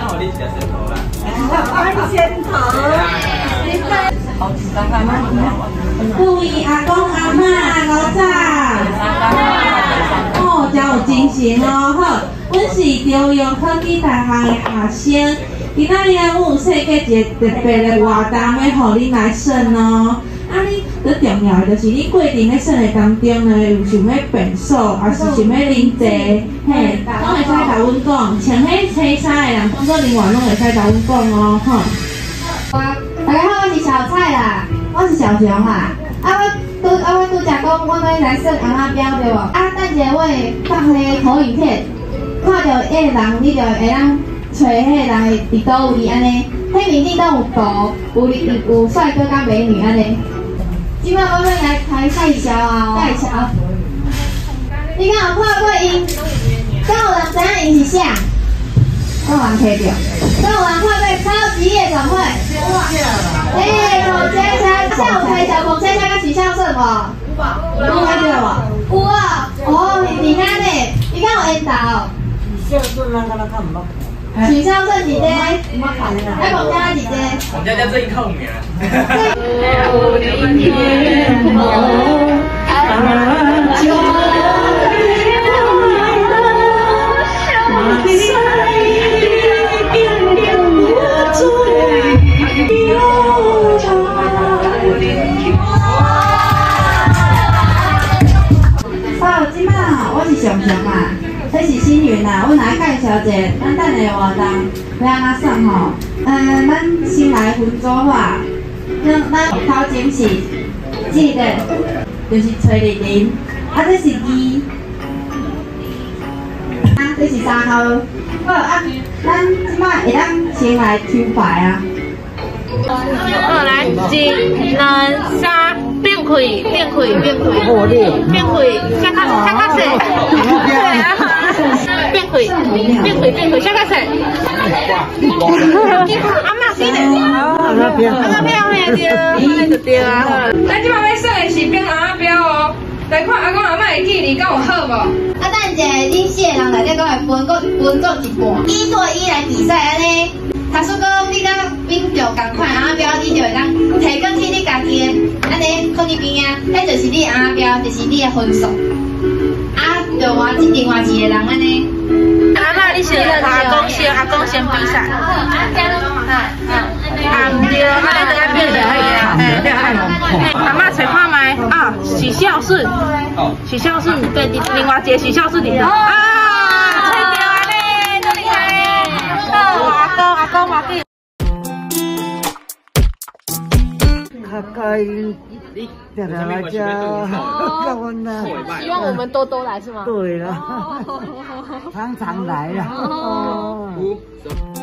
我你一个先头啦。 先头。各位阿公阿嬷老早，哦，真有精神哦。好，阮是中央科技大学的学生，今仔日阮有设计一个特别的活动，要互恁来耍哦。啊，你最重要的就是你过程咧耍的当中呢，有想要变数，还是想要啉茶，嘿，拢会使甲阮讲。穿迄青衫的人，工作人员拢会使甲阮讲哦，吼。 大家好，我是小蔡啦，我是小熊啦。我拄则讲，我要来耍阿妈表对无？啊，等一下我会放迄个投影片，看到迄个人，你就会当找迄个人伫倒位安尼。迄面顶都有图，有帅哥甲美女安尼。今摆我要来开介绍啊，介绍。你敢有看过因？敢有人知影因是啥？我有人摕着。敢有人看过超级夜总会？孔雀虾，下午开小孔雀虾甲许孝顺无？有看到无？有啊，哦，你看呢？你敢有缘投？许孝顺咱敢若较毋捌。许孝顺姐姐，哎，孔家姐姐， 孔家最靠名。 即摆吼，我是上上啊，这是新云啊，我来介绍一个咱等下活动要安怎算吼？咱先来分组化，咱头前是这个，就是崔丽玲，啊，这是2，啊，这是3号。好啊，咱即摆会当先来抽牌啊。 好，来1、2、3，变开，变开，变开，变开，下卡势，对啊，变开，变开，变开，下卡势。阿妈记得，阿妈标嘿对，安尼就对啊。 咱即摆要耍的是变阿妈标哦，来看阿公阿嬷的记忆敢有好无？ 啊，等一下，恁4个人内底都会分作一半，1对1来比赛安尼。假使讲你甲秉着同款阿标，你就会当提供起你家己的安尼放伫边啊，迄就是你阿标，就是你的分数。啊，就另外一个人安尼。 阿嬷，你先阿公先比赛。啊，唔对，阿你等下变就可以啊。阿嬷找看麦啊，许孝顺，许孝顺对，另外一个许孝顺你的啊，吹掉啊嘞，真厉害嘞！阿公嘛可以。 大家， 希望我们多来是吗？ 对了，常常来了。